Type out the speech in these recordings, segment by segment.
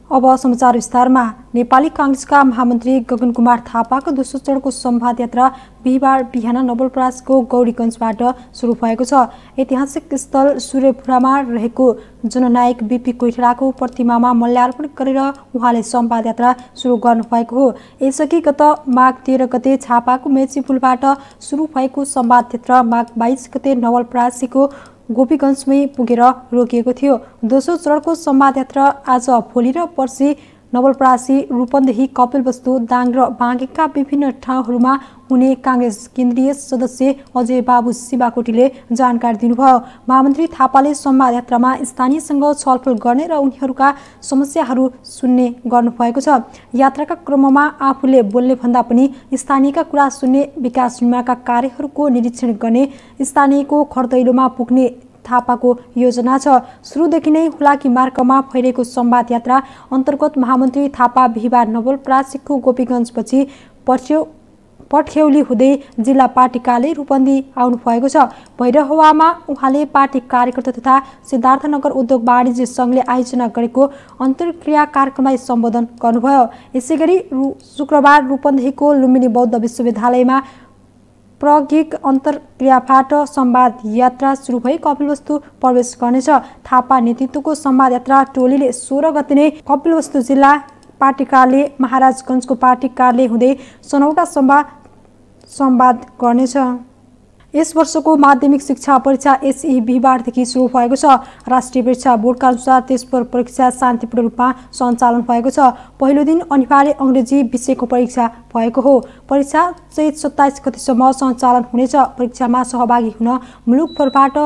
अब समाचार विस्तारमा। नेपाली कांग्रेसका महामन्त्री गगन कुमार थापाको दोस्रो चरणको संवाद यात्रा बिहिबार बिहान नवलपरासीको गौरीगञ्जबाट सुरु भएको छ। ऐतिहासिक स्थल सूर्यपुरामा रहेको जननायक बीपी कोइरालाको प्रतिमामा माल्यार्पण गरेर उहाँले संवाद यात्रा सुरु गर्नुभएको हो। यसअघि गत माघ 13 गते झापाको मेची पुलबाट सुरु भएको संवाद यात्रा माघ 22 गते नवलपरासीको गोपीगञ्जमै पुगेर रोकिएको थियो। दोस्रो चरणको संवाद यात्रा आज भोलि र पर्सि नवलपरासी, रूपन्देही, कपिलवस्तु, दाङ र बाँकेका विभिन्न ठाउँहरूमा हुने कांग्रेस केन्द्रीय सदस्य अजय बाबु शिवाकोटीले जानकारी दिनुभयो। महामन्त्री थापाले संवाद यात्रामा स्थानीयसँग छलफल गर्ने र उनीहरूका समस्याहरू सुन्ने गर्नुभएको छ। यात्राका क्रममा आफूले बोल्ने भन्दा पनि स्थानीयका कुरा सुन्ने, विकास निर्माणका कार्यहरूको निरीक्षण गर्ने, स्थानीयको खरदैलोमा पुग्ने थापाको योजना छ। सुरुदेखि नै हुलाकी मार्गमा फैलिएको संवाद यात्रा अन्तर्गत महामन्त्री थापा बिहिबार नवलपरासीको गोपीगञ्जपछि पटखेउली हुँदै जिल्ला पार्टी कार्यालय रूपन्देही आउनु भएको छ। भैरहवामा उहाँले पार्टी कार्यकर्ता तथा सिद्धार्थनगर उद्योग वाणिज्य संघले आयोजना गरेको अन्तर्क्रिया कार्यक्रमलाई सम्बोधन गर्नुभयो। यसैगरी शुक्रबार रूपन्देहीको लुम्बिनी बौद्ध विश्वविद्यालयमा प्राज्ञिक अन्तर्क्रियाबाट संवाद यात्रा सुरु भई कपिलवस्तु प्रवेश गर्नेछ। थापा नेतृत्वको संवाद यात्रा टोलीले 16 गते नै कपिलवस्तु जिल्ला पार्टी कार्यालय, महाराजगञ्जको पार्टी कार्यालय हुँदै सनौटासम्म संवाद गर्नेछ। यस वर्षको माध्यमिक शिक्षा परीक्षा एसई बिहिबारदेखि सुरु भएको छ। राष्ट्रिय परीक्षा बोर्डका अनुसार त्यसपर परीक्षा शान्तिपूर्ण रूपमा सञ्चालन भएको छ। पहिलो दिन अनिवार्य अङ्ग्रेजी विषयको परीक्षा भएको हो। परीक्षा चैत 27 गतेसम्म सञ्चालन हुनेछ। परीक्षामा सहभागी हुन मुलुकभरबाट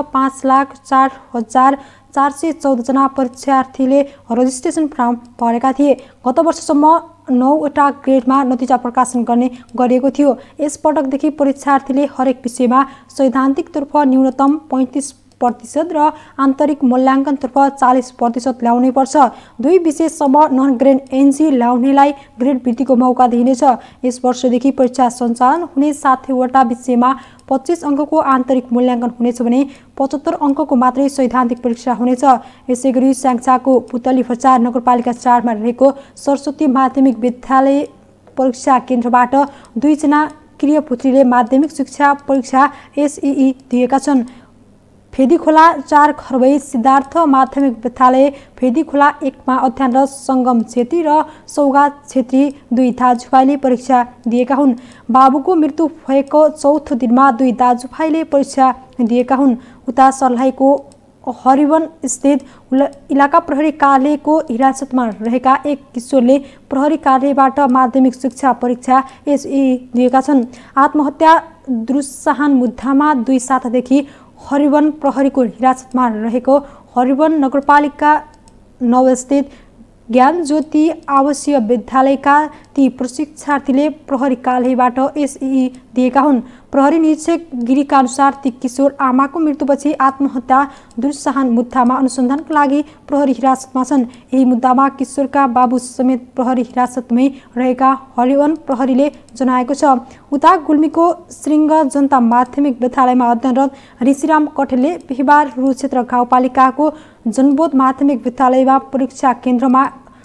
5,04,414 जना परीक्षार्थीले रजिस्ट्रेसन फर्म भरेका थिए। गत वर्षसम्म 9वटा ग्रेडमा नतिजा प्रकाशन गर्ने गरिएको थियो। यसपटकदेखि परीक्षार्थीले हरेक विषयमा सैद्धान्तिकतर्फ न्यूनतम 35% र आन्तरिक मूल्याङ्कनतर्फ 40% ल्याउनै पर्छ। 2 विषयसम्म नन ग्रेड एनजी ल्याउनेलाई ग्रेड वृद्धिको मौका दिइनेछ। यस वर्षदेखि परीक्षा सञ्चालन हुने 7वटा विषयमा 25 अङ्कको आन्तरिक मूल्याङ्कन हुनेछ भने 75 अङ्कको मात्रै सैद्धान्तिक परीक्षा हुनेछ। यसैगरी स्याङ्जाको पुतली बजार नगरपालिका 4 मा रहेको सरस्वती माध्यमिक विद्यालय परीक्षा केन्द्रबाट 2 जना क्रियापुत्रीले माध्यमिक शिक्षा परीक्षा एसई दिएका छन्। फेदीखोला 4 खरबई सिद्धार्थ माध्यमिक विद्यालय फेदीखोला 1 मा अध्ययनरत सङ्गम छेत्री र सौगात छेत्री 2 दाजुभाइले परीक्षा दिएका हुन्। बाबुको मृत्यु भएको 4थो दिनमा 2 दाजुभाइले परीक्षा दिएका हुन्। उता सर्लाहीको हरिवन स्थित इलाका प्रहरी कार्यालयको हिरासतमा रहेका एक किशोरले प्रहरी कार्यालयबाट माध्यमिक शिक्षा परीक्षा एसई दिएका छन्। आत्महत्या दुरुत्साहन मुद्दामा 2 सातादेखि हरिवन प्रहरीको हिरासतमा रहेको हरिवन नगरपालिका 9 स्थित ज्ञान ज्योति आवासीय विद्यालयका ती प्रशिक्षार्थीले प्रहरी कार्यालयबाट एसई दिएका हुन्। प्रहरी निरीक्षक गिरीका अनुसार ती किशोर आमाको मृत्युपछि आत्महत्या दुरुत्साहन मुद्दामा अनुसन्धानका लागि प्रहरी हिरासतमा छन्। यही मुद्दामा किशोरका बाबु समेत प्रहरी हिरासतमै रहेका हरिवन प्रहरीले जनाएको छ। उता गुल्मीको श्रृङ्ग जनता माध्यमिक विद्यालयमा अध्ययनरत ऋषिराम कठेलले बिहिबार रुक्षेत्र गाउँपालिकाको जनबोध माध्यमिक विद्यालयमा परीक्षा केन्द्रमा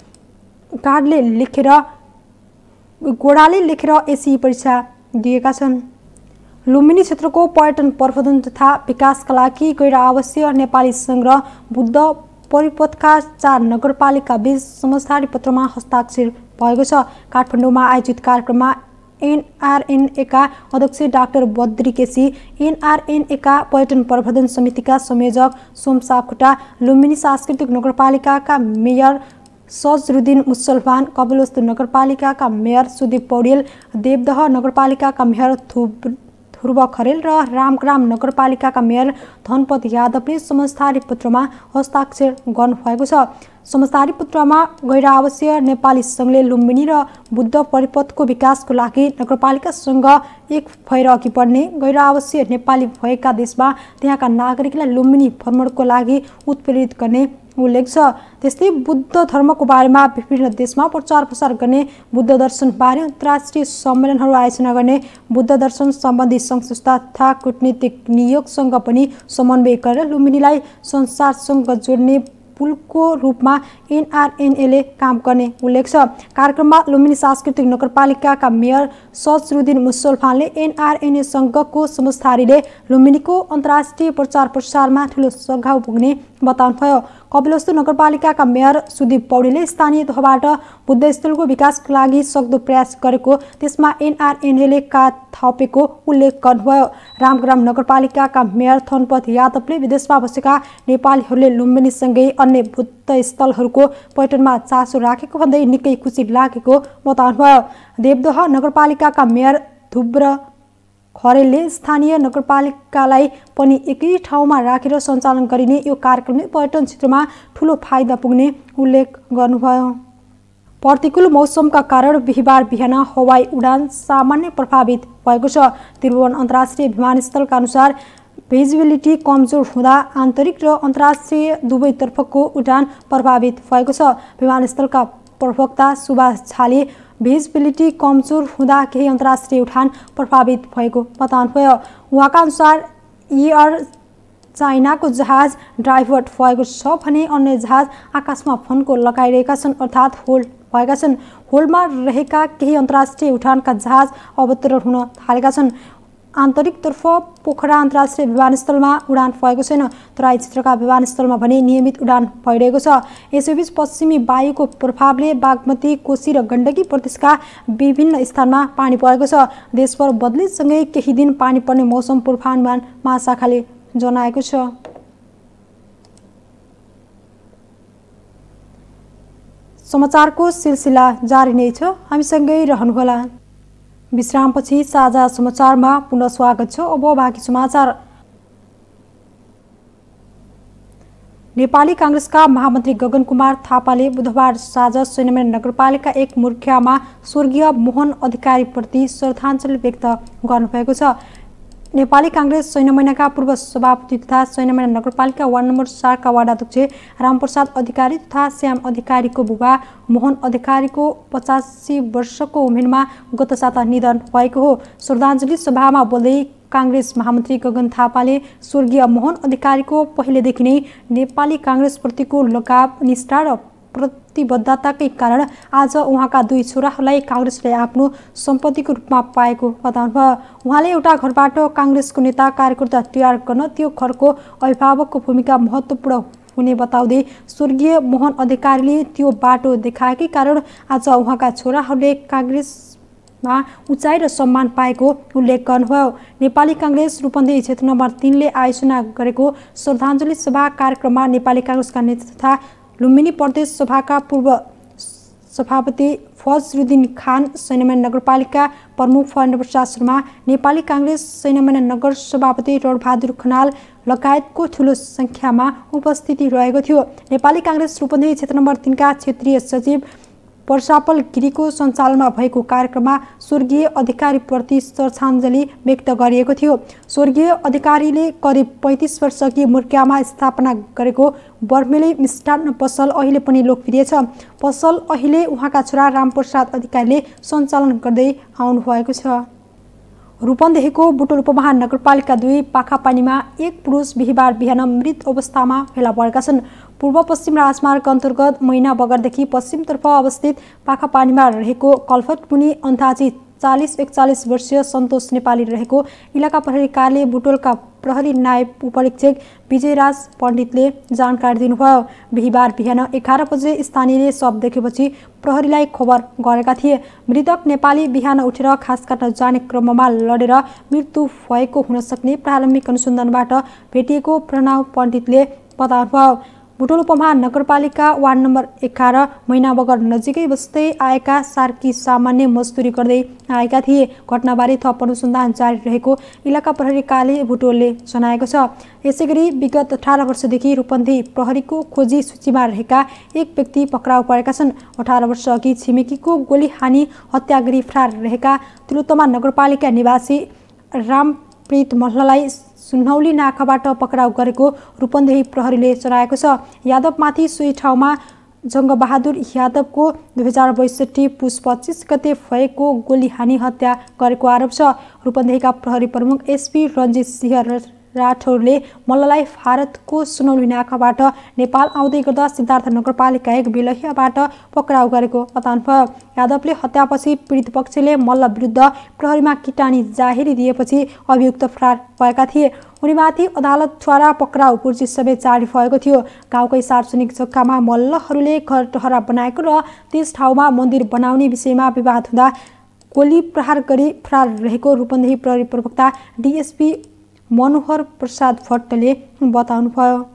गोडाले लेखेर एसई परीक्षा दिएका छन्। लुम्बिनी क्षेत्रको पर्यटन प्रवर्धन तथा विकासका लागि गैर आवासीय नेपाली संघ र बुद्ध परिपथका 4 नगरपालिका बीच समझदारी पत्रमा हस्ताक्षर भएको छ। काठमाडौँमा आयोजित कार्यक्रममा एनआरएनएका अध्यक्ष डाक्टर बद्री केसी, एनआरएनएका पर्यटन प्रवर्धन समितिका संयोजक सोम सापकोटा, लुम्बिनी सांस्कृतिक नगरपालिकाका मेयर सजरुद्दिन मुसलमान, कपिलवस्तु नगरपालिकाका मेयर सुदीप पौडेल, देवदह नगरपालिकाका मेयर ध्रुव खरेल र रामग्राम नगरपालिकाका मेयर धनपत यादवले समझदारी पत्रमा हस्ताक्षर गर्नुभएको छ। समझदारी पत्रमा गैर आवासीय नेपाली संघले लुम्बिनी र बुद्ध परिपथको विकासको लागि नगरपालिकासँग एक भएर अघि बढ्ने, गैर आवासीय नेपाली भएका देशमा त्यहाँका नागरिकलाई लुम्बिनी भ्रमणको लागि उत्प्रेरित गर्ने उल्लेख छ। त्यस्तै बुद्ध धर्मको बारेमा विभिन्न देशमा प्रचार प्रसार गर्ने, बुद्ध दर्शन बारे अन्तर्राष्ट्रिय सम्मेलनहरू आयोजना गर्ने, बुद्ध दर्शन सम्बन्धी सङ्घ संस्था तथा कूटनीतिक नियोगसँग पनि समन्वय गरेर लुम्बिनीलाई संसारसँग जोड्ने पुलको रूपमा एनआरएनएले काम गर्ने उल्लेख छ। कार्यक्रममा लुम्बिनी सांस्कृतिक नगरपालिकाका मेयर सजरुद्दिन मुसलफानले एनआरएनएसँगको समझदारीले लुम्बिनीको अन्तर्राष्ट्रिय प्रचार प्रसारमा ठूलो सघाउ पुग्ने बताउनुभयो। कपिलवस्तु नगरपालिकाका मेयर सुदीप पौडेलले स्थानीय तहबाट बुद्धस्थलको विकासका लागि सक्दो प्रयास गरेको, त्यसमा एनआरएनएले कात थपेको उल्लेख गर्नुभयो। रामग्राम नगरपालिकाका मेयर थनपत यादवले विदेशमा बसेका नेपालीहरूले लुम्बिनीसँगै अन्य बुद्ध स्थलहरूको पर्यटनमा चासो राखेको भन्दै निकै खुसी लागेको बताउनुभयो। देवदह नगरपालिकाका मेयर धुब्र खरेलले स्थानीय नगरपालिकालाई पनि एकै ठाउँमा राखेर सञ्चालन गरिने यो कार्यक्रमले पर्यटन क्षेत्रमा ठूलो फाइदा पुग्ने उल्लेख गर्नुभयो। प्रतिकूल मौसमका कारण बिहिबार बिहान हवाई उडान सामान्य प्रभावित भएको छ। त्रिभुवन अन्तर्राष्ट्रिय विमानस्थलका अनुसार भिजिबिलिटी कमजोर हुँदा आन्तरिक र अन्तर्राष्ट्रिय दुवैतर्फको उडान प्रभावित भएको छ। विमानस्थलका प्रवक्ता सुभाष झाले भिजिबिलिटी कमजोर हुँदा केही अन्तर्राष्ट्रिय उडान प्रभावित भएको बताउनुभयो। उहाँका अनुसार एयर चाइनाको जहाज डाइभर्ट भएको छ भने अन्य जहाज आकाशमा फन्को लगाइरहेका छन्, अर्थात् होल्ड भएका छन्। होल्डमा रहेका केही अन्तर्राष्ट्रिय उडानका जहाज अवतरण हुन थालेका छन्। आन्तरिकतर्फ पोखरा अन्तर्राष्ट्रिय विमानस्थलमा उडान भएको छैन। तराई क्षेत्रका विमानस्थलमा भने नियमित उडान भइरहेको छ। यसैबीच पश्चिमी वायुको प्रभावले बागमती, कोशी र गण्डकी प्रदेशका विभिन्न स्थानमा पानी परेको छ। देशभर बदलीसँगै केही दिन पानी पर्ने मौसम पूर्वानुमान महाशाखाले जनाएको छ। समाचारको सिलसिला जारी नै छ, हामीसँगै रहनुहोला। विश्रामपछि साझा समाचारमा पुनः स्वागत छ। अब बाँकी समाचार। नेपाली कांग्रेसका महामन्त्री गगन कुमार थापाले बुधबार साँझ सैन्यमेन नगरपालिका 1 मुर्खियामा स्वर्गीय मोहन अधिकारीप्रति श्रद्धाञ्जली व्यक्त गर्नुभएको छ। नेपाली कांग्रेस सैन्यमेनका पूर्व सभापति तथा सैन्यमेन नगरपालिका वार्ड नम्बर 4 का वार्डाध्यक्ष रामप्रसाद अधिकारी तथा श्याम अधिकारीको बुबा मोहन अधिकारीको 85 वर्षको उमेरमा गत साता निधन भएको हो। श्रद्धाञ्जली सभामा बोल्दै कांग्रेस महामन्त्री गगन थापाले स्वर्गीय मोहन अधिकारीको पहिलेदेखि नै नेपाली कांग्रेसप्रतिको लगाव, निष्ठा र प्रतिबद्धताकै कारण आज उहाँका 2 छोराहरूलाई कांग्रेसले आफ्नो सम्पत्तिको रूपमा पाएको बताउनुभयो। उहाँले एउटा घरबाट कांग्रेसको नेता कार्यकर्ता तयार गर्न त्यो घरको अभिभावकको भूमिका महत्त्वपूर्ण हुने बताउँदै स्वर्गीय मोहन अधिकारीले त्यो बाटो देखाएकै कारण आज उहाँका छोराहरूले कांग्रेसमा उचाइ र सम्मान पाएको उल्लेख गर्नुभयो। नेपाली कांग्रेस रूपन्देही क्षेत्र नम्बर 3 ले आयोजना गरेको श्रद्धाञ्जली सभा कार्यक्रममा नेपाली कांग्रेसका नेता तथा लुम्बिनी प्रदेश सभाका पूर्व सभापति फजरुद्दिन खान, सैन्यमेन नगरपालिका प्रमुख फणप्रसाद शर्मा, नेपाली कांग्रेस सैन्यमेन नगर सभापति रणबहादुर खनाल लगायतको ठूलो संख्यामा उपस्थिति रहेको थियो। नेपाली कांग्रेस रूपन्देही क्षेत्र नम्बर 3 का क्षेत्रीय सचिव परसापल गिरीको सञ्चालनमा भएको कार्यक्रममा स्वर्गीय अधिकारीप्रति श्रद्धाञ्जली व्यक्त गरिएको थियो। स्वर्गीय अधिकारीले करिब 35 वर्षअघि मुर्खियामा स्थापना गरेको बर्मेली मिष्टान्न पसल अहिले पनि लोकप्रिय छ। पसल अहिले उहाँका छोरा रामप्रसाद अधिकारीले सञ्चालन गर्दै आउनुभएको छ। रूपन्देहीको बुटोल उपमहानगरपालिका 2 पाखापानीमा एक पुरुष बिहिबार बिहान मृत अवस्थामा फेला परेका छन्। पूर्व पश्चिम राजमार्ग अन्तर्गत मैना बगरदेखि पश्चिमतर्फ अवस्थित पाखापानीमा रहेको कल्फटमुनि अन्दाजी 40-41 वर्षीय सन्तोष नेपाली रहेको इलाका प्रहरी कार्यालय बुटोलका प्रहरी नायब उपरीक्षक विजयराज पण्डितले जानकारी दिनुभयो। बिहिबार बिहान 11 बजे स्थानीयले शव देखेपछि प्रहरीलाई खबर गरेका थिए। मृतक नेपाली बिहान उठेर घाँस काट्न जाने क्रममा लडेर मृत्यु भएको हुन सक्ने प्रारम्भिक अनुसन्धानबाट भेटिएको प्रणव पण्डितले बताउनुभयो। बुटोल उपमहानगरपालिका वार्ड नम्बर 11 मैनाबगर नजिकै बस्दै आएका सार्की सामान्य मजदुरी गर्दै आएका थिए। घटनाबारे थप अनुसन्धान जारी रहेको इलाका प्रहरी कार्यालय बुटोलले जनाएको छ। यसैगरी विगत 18 वर्षदेखि रूपन्देही प्रहरीको खोजी सूचीमा रहेका एक व्यक्ति पक्राउ परेका छन्। 18 वर्षअघि छिमेकीको गोली हानी हत्या गरी फरार रहेका तिलोत्तमा नगरपालिका निवासी रामप्रीत मल्ललाई सुनौली नाकाबाट पक्राउ गरेको रूपन्देही प्रहरीले जनाएको छ। यादवमाथि सोही ठाउँमा जङ्गबहादुर यादवको 2062 पुस 25 गते भएको गोली हानी हत्या गरेको आरोप छ। रूपन्देहीका प्रहरी प्रमुख एसपी रञ्जित सिंह राठौरले मल्ललाई भारतको सुनौली नाकाबाट नेपाल आउँदै गर्दा सिद्धार्थ नगरपालिका 1 बेलहियाबाट पक्राउ गरेको बताउनुभयो। यादवले हत्यापछि पीडित पक्षले मल्ल विरुद्ध प्रहरीमा किटानी जाहेरी दिएपछि अभियुक्त फरार भएका थिए। उनीमाथि अदालतद्वारा पक्राउ पूर्जी समेत जारी भएको थियो। गाउँकै सार्वजनिक जग्गामा मल्लहरूले घर टहरा बनाएको र त्यस ठाउँमा मन्दिर बनाउने विषयमा विवाद हुँदा गोली प्रहार गरी फरार रहेको रूपन्देही प्रहरी प्रवक्ता डीएसपी मनोहर प्रसाद भट्टले बताउनुभयो।